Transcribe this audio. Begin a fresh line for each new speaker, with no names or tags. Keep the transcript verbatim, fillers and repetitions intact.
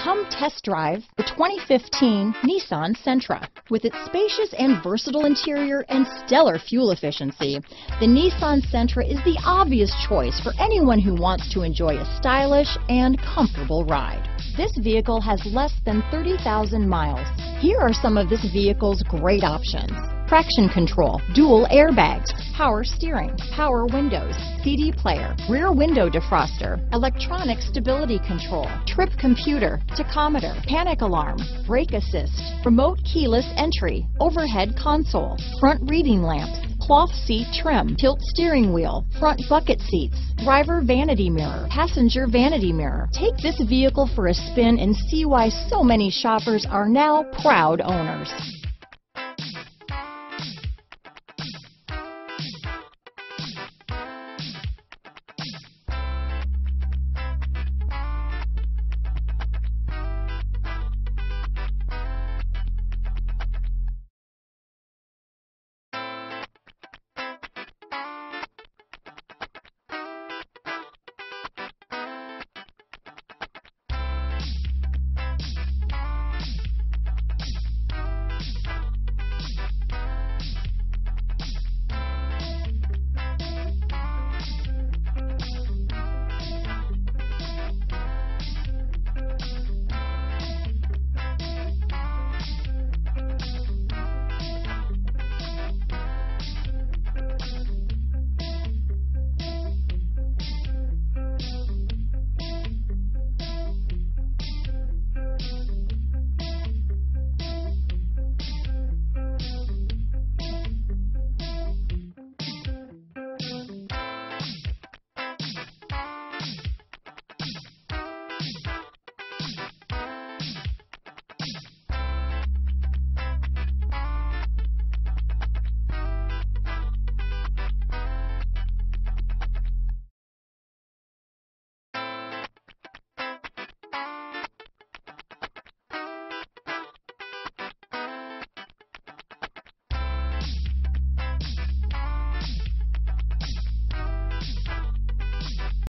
Come test drive the twenty fifteen Nissan Sentra. With its spacious and versatile interior and stellar fuel efficiency, the Nissan Sentra is the obvious choice for anyone who wants to enjoy a stylish and comfortable ride. This vehicle has less than thirty thousand miles. Here are some of this vehicle's great options: traction control, dual airbags, power steering, power windows, C D player, rear window defroster, electronic stability control, trip computer, tachometer, panic alarm, brake assist, remote keyless entry, overhead console, front reading lamps, cloth seat trim, tilt steering wheel, front bucket seats, driver vanity mirror, passenger vanity mirror. Take this vehicle for a spin and see why so many shoppers are now proud owners.